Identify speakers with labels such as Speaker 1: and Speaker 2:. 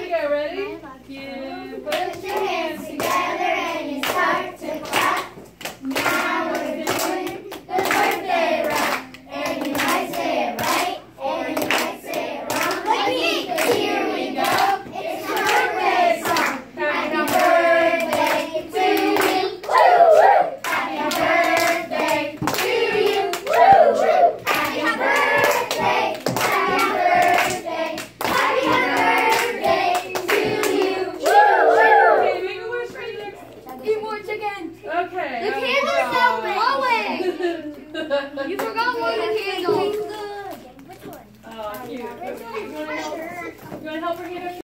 Speaker 1: we go. Ready? You put your hands together and you start to clap. Now we're doing the birthday rap. And you might say it right, or you might say it wrong. Like me, 'cause here we go. It's my birthday song. Happy birthday to you. Woo woo. Happy birthday to you. Woo woo. Happy birthday. Happy birthday. Happy birthday to you. Woo woo. Okay, make a wish right next.
Speaker 2: Eat more chicken.
Speaker 1: Okay.
Speaker 2: The candles are glowing. You forgot one of the candles.
Speaker 1: Oh, cute. You want to help her get her